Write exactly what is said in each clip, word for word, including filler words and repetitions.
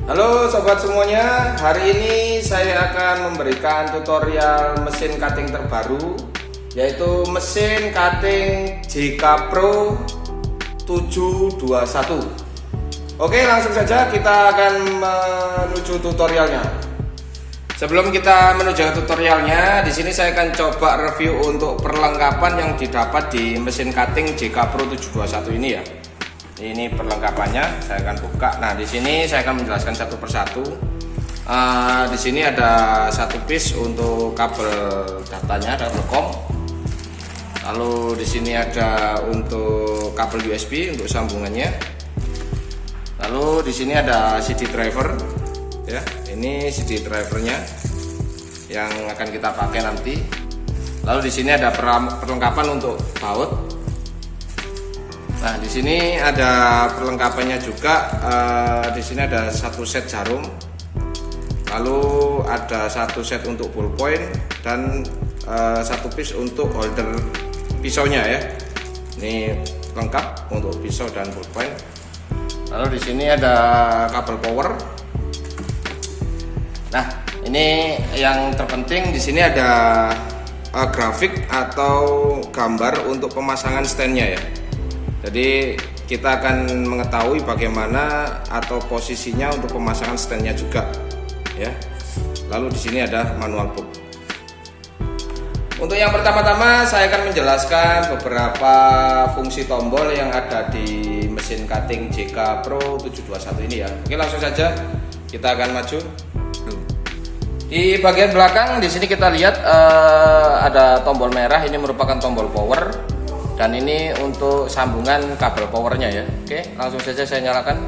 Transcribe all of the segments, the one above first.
Halo sobat semuanya, hari ini saya akan memberikan tutorial mesin cutting terbaru, yaitu mesin cutting J K Pro tujuh dua satu. Oke, langsung saja kita akan menuju tutorialnya. Sebelum kita menuju tutorialnya, di sini saya akan coba review untuk perlengkapan yang didapat di mesin cutting J K Pro tujuh dua satu ini ya. Ini perlengkapannya, saya akan buka. Nah, di sini saya akan menjelaskan satu persatu. Uh, di sini ada satu piece untuk kabel datanya, kabel kom. Lalu di sini ada untuk kabel U S B untuk sambungannya. Lalu di sini ada C D driver, ya. Ini C D drivernya yang akan kita pakai nanti. Lalu di sini ada perlengkapan untuk baut. Nah, di sini ada perlengkapannya juga. Uh, di sini ada satu set jarum, lalu ada satu set untuk ballpoint dan uh, satu piece untuk holder pisaunya ya. Ini lengkap untuk pisau dan ballpoint. Lalu di sini ada kabel power. Nah, ini yang terpenting di sini ada uh, grafik atau gambar untuk pemasangan standnya ya. Jadi kita akan mengetahui bagaimana atau posisinya untuk pemasangan standnya juga, ya. Lalu di sini ada manual book. Untuk yang pertama-tama saya akan menjelaskan beberapa fungsi tombol yang ada di mesin cutting J K Pro tujuh dua satu ini ya. Oke, langsung saja kita akan maju. Di bagian belakang di sini kita lihat uh, ada tombol merah, ini merupakan tombol power. Dan ini untuk sambungan kabel powernya ya. Oke, langsung saja saya nyalakan.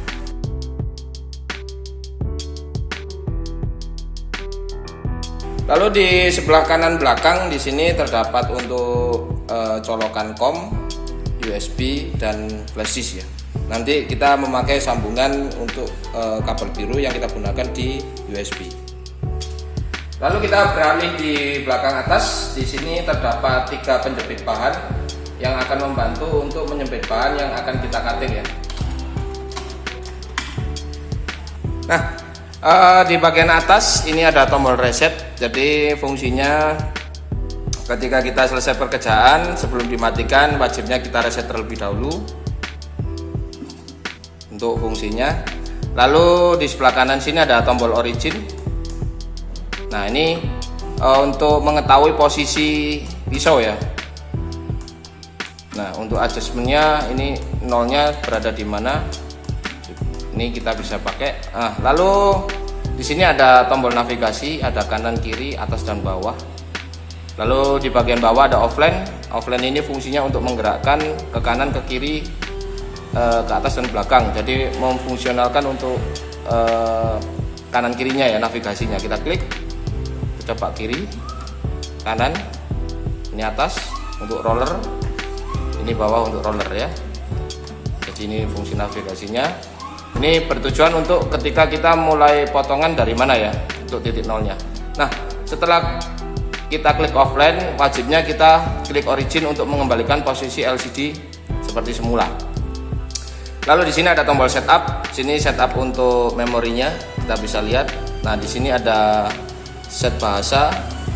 Lalu di sebelah kanan belakang di sini terdapat untuk e, colokan kom, U S B dan flash disk ya. Nanti kita memakai sambungan untuk e, kabel biru yang kita gunakan di U S B. Lalu kita beralih di belakang atas. Di sini terdapat tiga penjepit bahan yang akan membantu untuk menyempit bahan yang akan kita cutting ya. Nah, uh, di bagian atas ini ada tombol reset. Jadi fungsinya ketika kita selesai pekerjaan, sebelum dimatikan wajibnya kita reset terlebih dahulu untuk fungsinya. Lalu di sebelah kanan sini ada tombol origin. Nah, ini uh, untuk mengetahui posisi pisau ya. Nah, untuk adjustmentnya ini nolnya berada di mana? Ini kita bisa pakai. Nah, lalu di sini ada tombol navigasi, ada kanan, kiri, atas dan bawah. Lalu di bagian bawah ada offline. Offline ini fungsinya untuk menggerakkan ke kanan, ke kiri, eh, ke atas dan belakang. Jadi memfungsionalkan untuk eh, kanan kirinya ya, navigasinya. Kita klik, kita coba kiri, kanan, ini atas untuk roller. Ini bawah untuk roller ya. Jadi ini fungsi navigasinya. Ini bertujuan untuk ketika kita mulai potongan dari mana ya, untuk titik nolnya. Nah, setelah kita klik offline, wajibnya kita klik origin untuk mengembalikan posisi L C D seperti semula. Lalu di sini ada tombol setup. Sini setup untuk memorinya, kita bisa lihat. Nah, di sini ada set bahasa.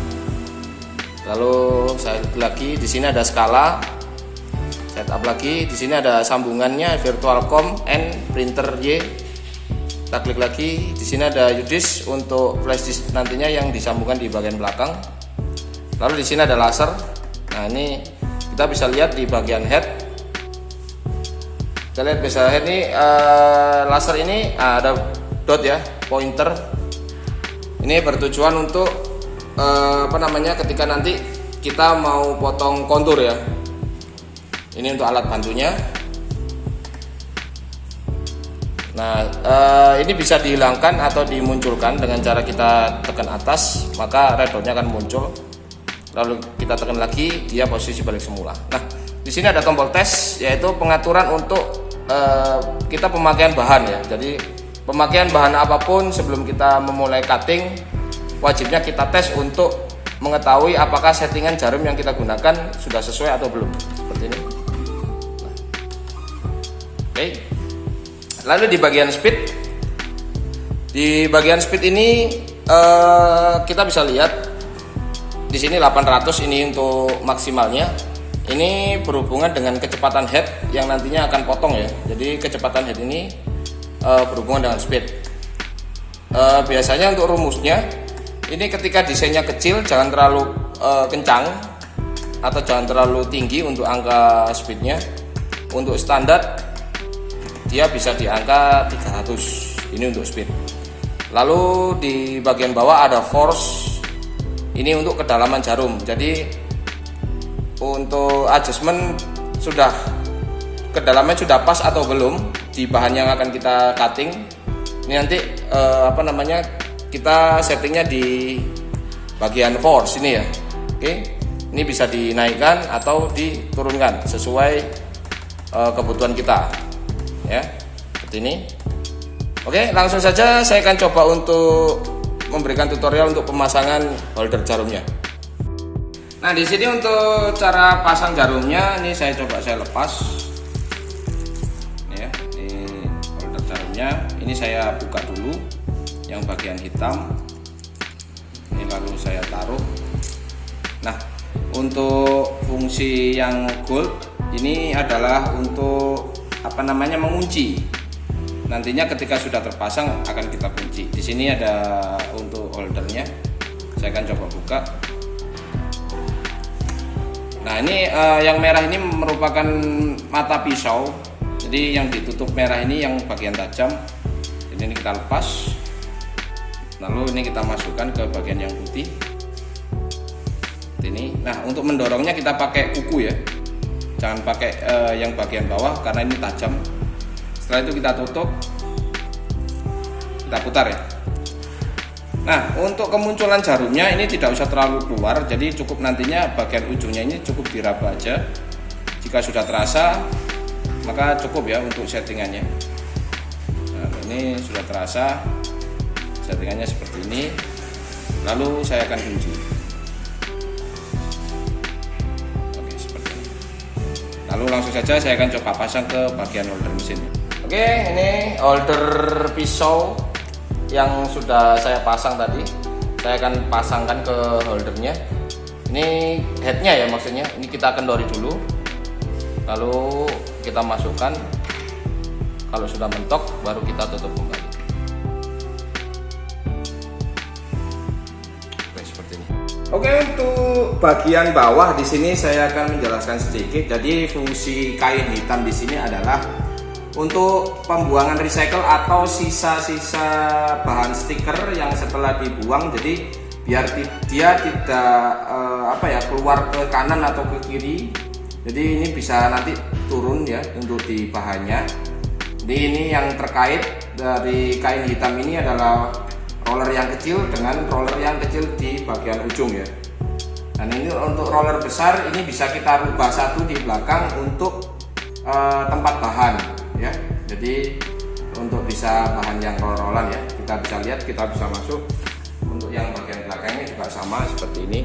Lalu saya klik lagi, di sini ada skala. Setup lagi, di sini ada sambungannya virtual com and printer Y. Kita klik lagi, di sini ada U disk untuk flash disk nantinya yang disambungkan di bagian belakang. Lalu di sini ada laser. Nah, ini kita bisa lihat di bagian head. Kita lihat bisa head ini uh, laser ini uh, ada dot ya, pointer. Ini bertujuan untuk uh, apa namanya ketika nanti kita mau potong kontur ya. Ini untuk alat bantunya. Nah, eh, ini bisa dihilangkan atau dimunculkan dengan cara kita tekan atas, maka red dotnya akan muncul. Lalu kita tekan lagi, dia posisi balik semula. Nah, di sini ada tombol tes, yaitu pengaturan untuk eh, kita pemakaian bahan ya. Jadi pemakaian bahan apapun sebelum kita memulai cutting, wajibnya kita tes untuk mengetahui apakah settingan jarum yang kita gunakan sudah sesuai atau belum. Seperti ini. Oke. Lalu di bagian speed Di bagian speed ini uh, kita bisa lihat di sini delapan ratus ini untuk maksimalnya. Ini berhubungan dengan kecepatan head yang nantinya akan potong ya. Jadi kecepatan head ini uh, berhubungan dengan speed. Uh, biasanya untuk rumusnya ini ketika desainnya kecil jangan terlalu uh, kencang atau jangan terlalu tinggi untuk angka speednya. Untuk standar dia bisa di angka tiga ratus ini untuk speed. Lalu di bagian bawah ada force, ini untuk kedalaman jarum. Jadi untuk adjustment sudah kedalamannya sudah pas atau belum di bahan yang akan kita cutting. Ini nanti eh, apa namanya kita settingnya di bagian force ini ya. Oke, ini bisa dinaikkan atau diturunkan sesuai eh, kebutuhan kita ya, seperti ini. Oke, langsung saja saya akan coba untuk memberikan tutorial untuk pemasangan holder jarumnya. Nah, di sini untuk cara pasang jarumnya ini saya coba saya lepas. Ini ya, ini holder jarumnya. Ini saya buka dulu yang bagian hitam. Ini lalu saya taruh. Nah, untuk fungsi yang gold ini adalah untuk apa namanya mengunci. Nantinya ketika sudah terpasang akan kita kunci. Di sini ada untuk holdernya. Saya akan coba buka. Nah, ini uh, yang merah ini merupakan mata pisau. Jadi yang ditutup merah ini yang bagian tajam. Jadi ini kita lepas. Lalu ini kita masukkan ke bagian yang putih. Ini. Nah, untuk mendorongnya kita pakai kuku ya. Jangan pakai uh, yang bagian bawah karena ini tajam. Setelah itu kita tutup, kita putar ya. Nah, untuk kemunculan jarumnya ini tidak usah terlalu keluar, jadi cukup nantinya bagian ujungnya ini cukup diraba aja. Jika sudah terasa, maka cukup ya untuk settingannya. Nah, ini sudah terasa, settingannya seperti ini. Lalu saya akan kunci. Oke, seperti ini. Lalu langsung saja saya akan coba pasang ke bagian holder mesinnya. Oke, ini holder pisau yang sudah saya pasang tadi. Saya akan pasangkan ke holdernya. Ini headnya ya maksudnya. Ini kita kendori dulu. Lalu kita masukkan. Kalau sudah mentok, baru kita tutup kembali. Oke, seperti ini. Oke, untuk bagian bawah di sini saya akan menjelaskan sedikit. Jadi fungsi kain hitam di sini adalah untuk pembuangan recycle atau sisa-sisa bahan stiker yang setelah dibuang, jadi biar dia tidak eh, apa ya keluar ke kanan atau ke kiri. Jadi ini bisa nanti turun ya untuk di bahannya. Jadi ini yang terkait dari kain hitam ini adalah roller yang kecil dengan roller yang kecil di bagian ujung ya. Dan ini untuk roller besar ini bisa kita rubah satu di belakang untuk eh, tempat bahan ya. Jadi untuk bisa bahan yang roll-rollan ya, kita bisa lihat, kita bisa masuk. Untuk yang bagian belakangnya juga sama seperti ini.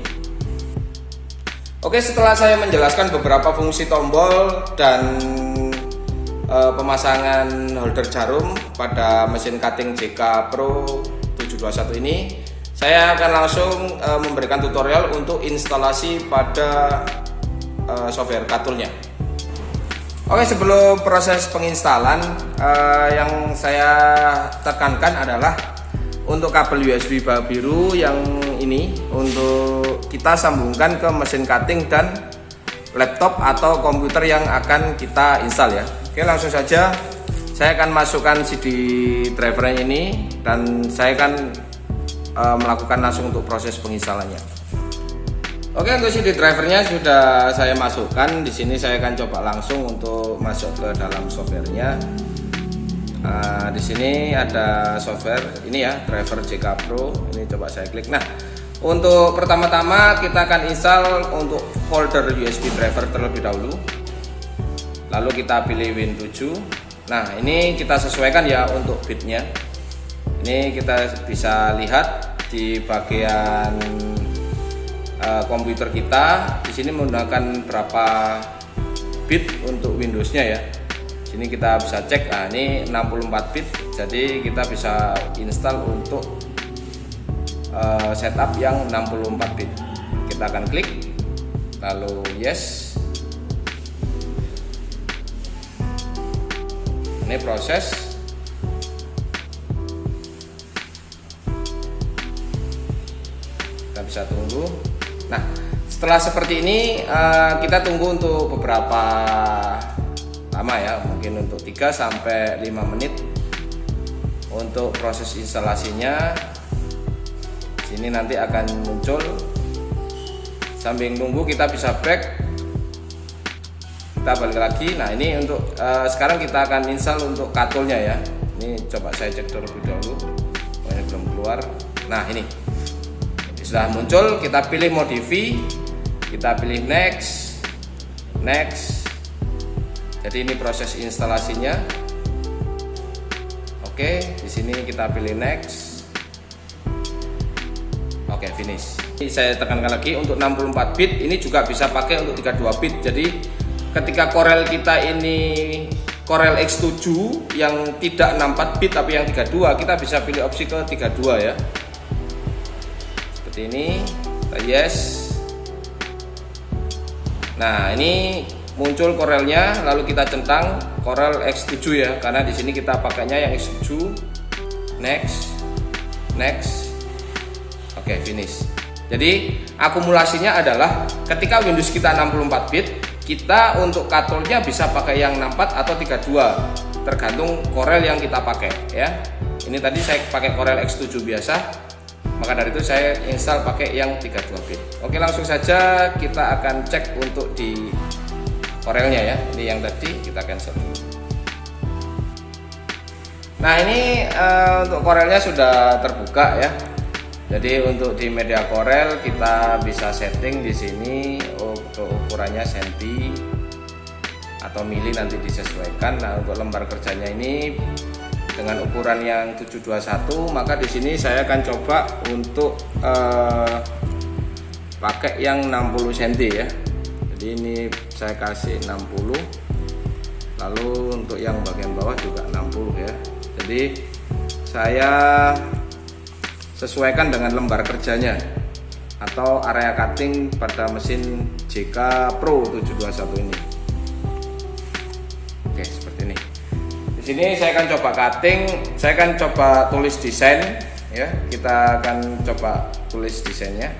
Oke, setelah saya menjelaskan beberapa fungsi tombol dan e, pemasangan holder jarum pada mesin cutting J K Pro tujuh dua satu ini, saya akan langsung e, memberikan tutorial untuk instalasi pada e, software CATtool-nya. Oke, sebelum proses penginstalan eh, yang saya tekankan adalah untuk kabel U S B biru yang ini untuk kita sambungkan ke mesin cutting dan laptop atau komputer yang akan kita install ya. Oke, langsung saja saya akan masukkan C D drivernya ini dan saya akan eh, melakukan langsung untuk proses penginstalannya. Oke, untuk C D drivernya sudah saya masukkan. Di sini saya akan coba langsung untuk masuk ke dalam softwarenya. Uh, di sini ada software ini ya, driver J K Pro. Ini coba saya klik. Nah, untuk pertama-tama kita akan install untuk folder U S B driver terlebih dahulu. Lalu kita pilih Win tujuh. Nah, ini kita sesuaikan ya untuk bitnya. Ini kita bisa lihat di bagian komputer kita di sini menggunakan berapa bit untuk Windowsnya ya. Sini kita bisa cek, nah ini enam puluh empat bit, jadi kita bisa install untuk uh, setup yang enam puluh empat bit. Kita akan klik, lalu yes. Ini proses. Kita bisa tunggu. Nah, setelah seperti ini uh, kita tunggu untuk beberapa lama ya, mungkin untuk tiga sampai lima menit untuk proses instalasinya. Sini nanti akan muncul. Sambil nunggu kita bisa back, kita balik lagi. Nah ini untuk uh, sekarang kita akan install untuk katulnya ya. Ini coba saya cek terlebih dahulu. Oh, ini belum keluar. Nah ini sudah muncul, kita pilih modify, kita pilih next, next. Jadi ini proses instalasinya. Oke, di sini kita pilih next. Oke, finish. Ini saya tekankan lagi untuk enam puluh empat bit, ini juga bisa pakai untuk tiga puluh dua bit. Jadi ketika Corel kita ini Corel X tujuh yang tidak enam puluh empat bit tapi yang tiga puluh dua, kita bisa pilih opsi ke tiga puluh dua ya. Seperti ini. Yes. Nah, ini muncul Corelnya, lalu kita centang Corel X tujuh ya, karena di sini kita pakainya yang X tujuh. Next, next. Oke, finish. Jadi akumulasinya adalah ketika Windows kita enam puluh empat bit, kita untuk katulnya bisa pakai yang enam puluh empat atau tiga puluh dua, tergantung Corel yang kita pakai ya. Ini tadi saya pakai Corel X tujuh biasa, maka dari itu saya install pakai yang tiga puluh dua bit. Oke, langsung saja kita akan cek untuk di Corelnya ya. Ini yang tadi kita cancel. Nah ini uh, untuk Corelnya sudah terbuka ya. Jadi untuk di media Corel kita bisa setting di sini untuk ukurannya senti atau mili, nanti disesuaikan. Nah untuk lembar kerjanya ini dengan ukuran yang tujuh dua satu, maka di sini saya akan coba untuk uh, pakai yang enam puluh senti ya. Jadi ini saya kasih enam puluh, lalu untuk yang bagian bawah juga enam puluh ya. Jadi saya sesuaikan dengan lembar kerjanya atau area cutting pada mesin J K Pro tujuh dua satu ini. Oke, seperti ini. Di sini saya akan coba cutting, saya akan coba tulis desain ya. Kita akan coba tulis desainnya.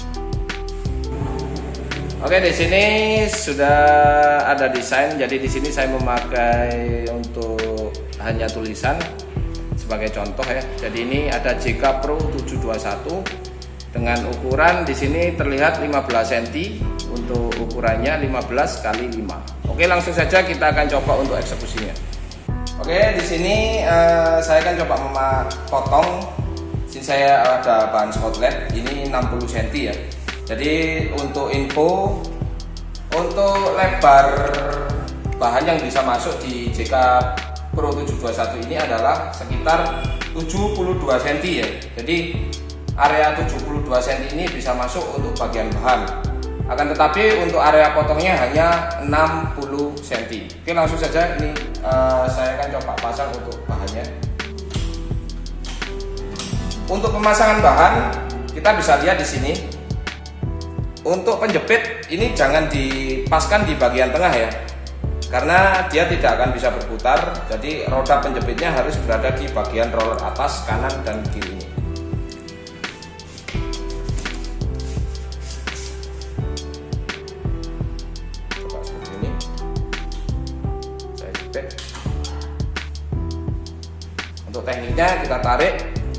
Oke, di sini sudah ada desain. Jadi di sini saya memakai untuk hanya tulisan sebagai contoh ya. Jadi ini ada J K Pro tujuh dua satu dengan ukuran di sini terlihat lima belas senti, untuk ukurannya lima belas kali lima. Oke, langsung saja kita akan coba untuk eksekusinya. Oke, di sini uh, saya akan coba memotong. Sini saya ada bahan spotlight, ini enam puluh senti ya. Jadi untuk info, untuk lebar bahan yang bisa masuk di J K Pro tujuh dua satu ini adalah sekitar tujuh puluh dua senti ya. Jadi area tujuh puluh dua senti ini bisa masuk untuk bagian bahan. Akan tetapi untuk area potongnya hanya enam puluh senti. Oke, langsung saja ini uh, saya akan coba pasang untuk bahannya. Untuk pemasangan bahan kita bisa lihat di sini. Untuk penjepit ini jangan dipaskan di bagian tengah ya, karena dia tidak akan bisa berputar. Jadi roda penjepitnya harus berada di bagian roller atas, kanan dan kiri ini. Coba seperti ini. Saya jepit. Untuk tekniknya kita tarik,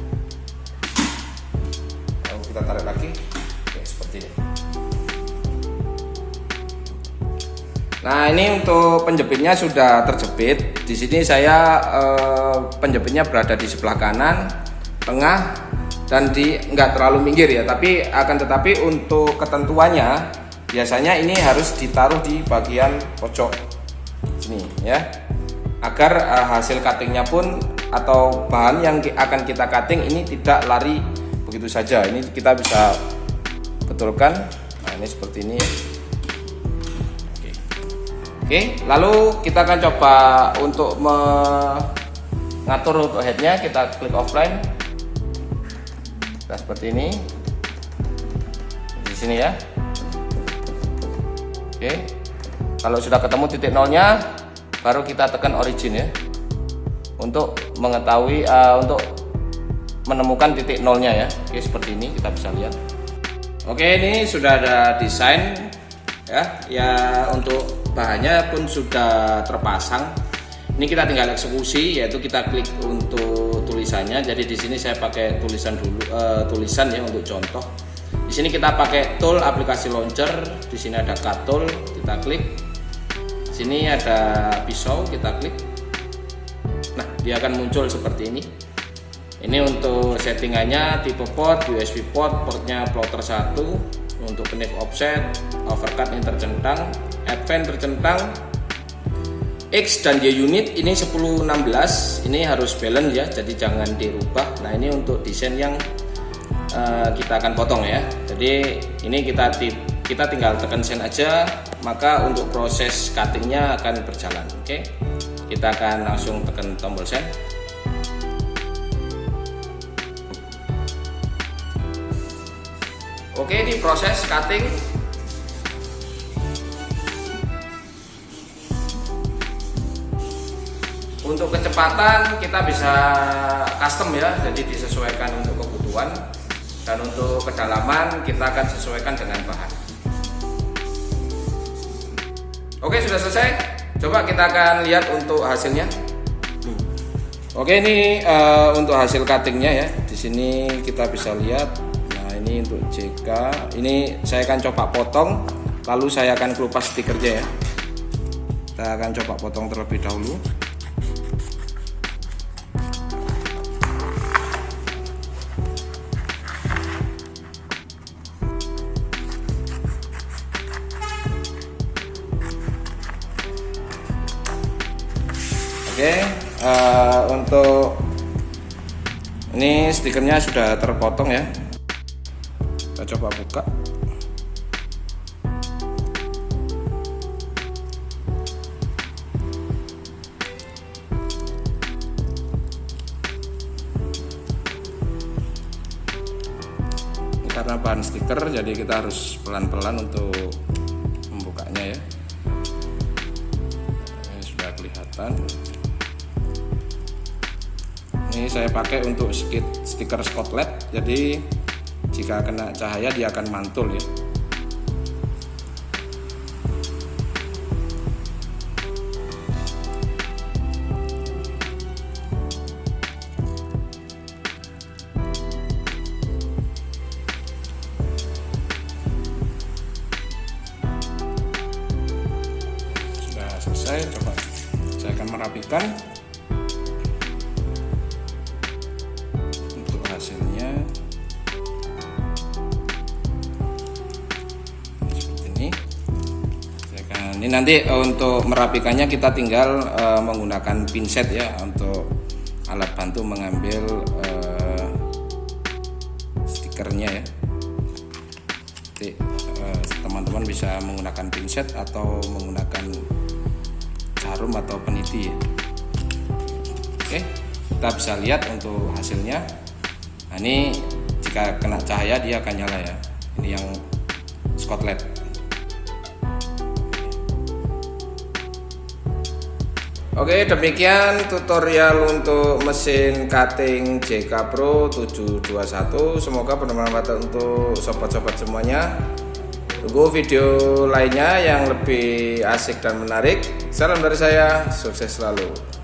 lalu kita tarik lagi. Oke, seperti ini. Nah ini untuk penjepitnya sudah terjepit. Di sini saya eh, penjepitnya berada di sebelah kanan, tengah, dan di nggak terlalu minggir ya. Tapi akan tetapi untuk ketentuannya biasanya ini harus ditaruh di bagian pojok sini ya, agar eh, hasil cuttingnya pun atau bahan yang akan kita cutting ini tidak lari begitu saja. Ini kita bisa betulkan. Nah ini seperti ini. Oke, lalu kita akan coba untuk mengatur untuk headnya. Kita klik offline. Nah, seperti ini di sini ya. Oke, kalau sudah ketemu titik nolnya, baru kita tekan origin ya, untuk mengetahui uh, untuk menemukan titik nolnya ya. Oke, seperti ini kita bisa lihat. Oke, ini sudah ada desain ya, ya untuk bahannya pun sudah terpasang. Ini kita tinggal eksekusi, yaitu kita klik untuk tulisannya. Jadi di sini saya pakai tulisan dulu, uh, tulisan ya untuk contoh. Di sini kita pakai tool aplikasi launcher. Di sini ada cut tool, kita klik. Di sini ada pisau, kita klik. Nah, dia akan muncul seperti ini. Ini untuk settingannya tipe port, U S B port, portnya plotter satu. Untuk knif offset, overcut ini tercentang, advance tercentang, X dan Y unit ini sepuluh enam belas, ini harus balance ya, jadi jangan dirubah. Nah, ini untuk desain yang uh, kita akan potong ya. Jadi ini kita kita tinggal tekan send aja, maka untuk proses cuttingnya akan berjalan. Oke, kita akan langsung tekan tombol send. Oke, di proses cutting. Untuk kecepatan kita bisa custom ya, jadi disesuaikan untuk kebutuhan. Dan untuk kedalaman kita akan sesuaikan dengan bahan. Oke, sudah selesai. Coba kita akan lihat untuk hasilnya. Oke, ini uh, untuk hasil cuttingnya ya. Di sini kita bisa lihat. Ini untuk J K, ini saya akan coba potong, lalu saya akan kelupas stikernya ya. Kita akan coba potong terlebih dahulu. Oke, uh, untuk ini stikernya sudah terpotong ya. Kita coba buka. Ini karena bahan stiker, jadi kita harus pelan-pelan untuk membukanya ya. Ini sudah kelihatan. Ini saya pakai untuk stiker Scotland, jadi jika kena cahaya dia akan mantul ya. Sudah selesai, coba saya akan merapikan. Untuk hasilnya ini nanti untuk merapikannya kita tinggal uh, menggunakan pinset ya, untuk alat bantu mengambil uh, stikernya ya. Jadi teman-teman uh, bisa menggunakan pinset atau menggunakan jarum atau peniti ya. Oke, kita bisa lihat untuk hasilnya. Nah, ini jika kena cahaya dia akan nyala ya. Ini yang Scotland. Oke, demikian tutorial untuk mesin cutting J K Pro tujuh dua satu. Semoga bermanfaat untuk sobat-sobat semuanya. Tunggu video lainnya yang lebih asik dan menarik. Salam dari saya, sukses selalu.